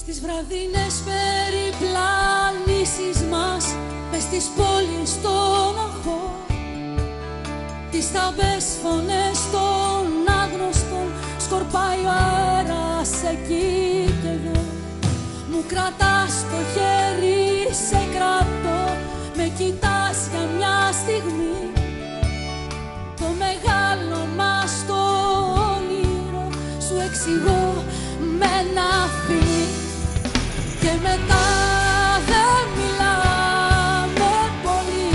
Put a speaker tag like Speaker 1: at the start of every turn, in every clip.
Speaker 1: Στις βραδινές περιπλανήσεις μας, μες στις πόλεις των αχώ, τις θαμπές φωνές των άγνωστων σκορπάει ο αέρας εκεί και εδώ. Μου κρατάς το χέρι, σε κρατώ, με κοιτάς για μια στιγμή. Το μεγάλο μας το όνειρο σου εξηγώ με ένα φιλί. Και μετά δεν μιλάμε πολύ,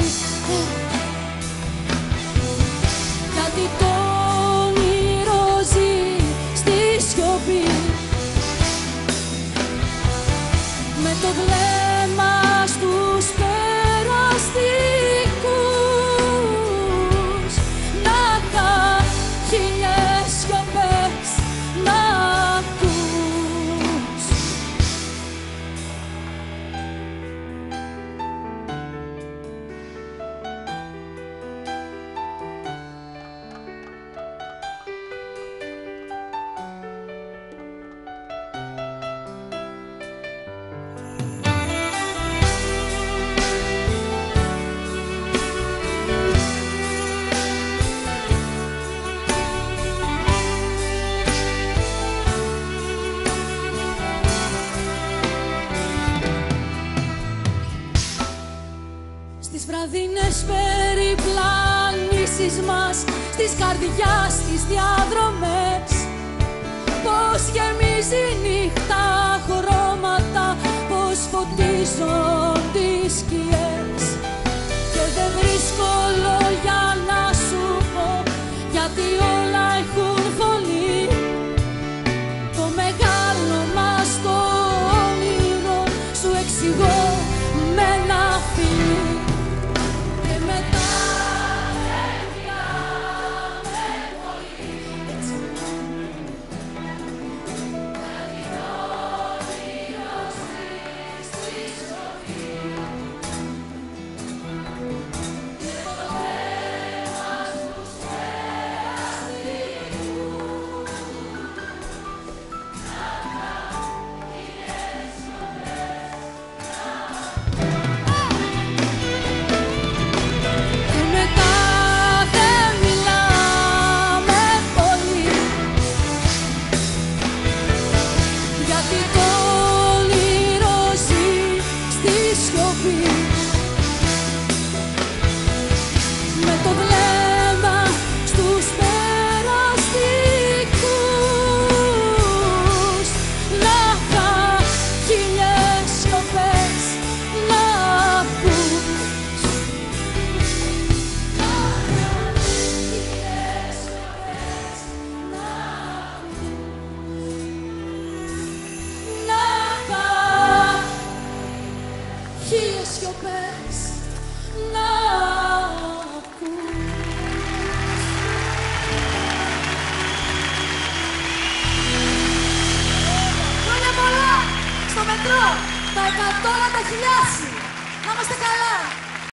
Speaker 1: γιατί το όνειρο ζει στη σιωπή. Με το βλέμμα στους περαστικούς, να είχα χίλιες σιωπές να ακούς. Στις βραδινές περιπλανήσεις μας, στις καρδιάς τις διαδρομές, πως γεμίζει νύχτα χρώματα, πως φωτίζονται οι σκιές. Και δεν βρίσκω λόγια να σου πω, γιατί όλα έχουν φωνή. Το μεγάλο μας το όνειρο σου εξηγώ με ένα φιλί. Με το βλέμμα στους περαστικούς, να είχα χίλιες σιωπές να ακούς. Να είχα χίλιες σιωπές να ακούς. Να είχα χίλιες σιωπές να στο μετρό, τα 100 να τα χιλιάσει. Να είμαστε καλά.